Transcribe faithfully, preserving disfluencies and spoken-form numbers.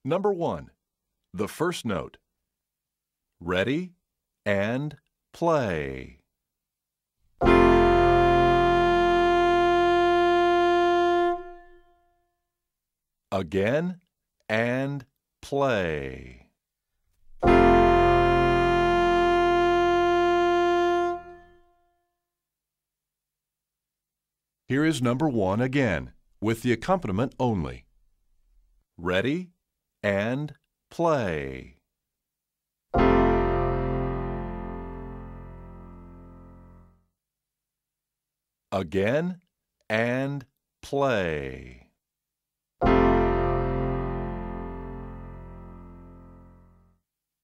Number one, the first note. Ready and play. Again and play. Here is number one again, with the accompaniment only. Ready and play. Again and play.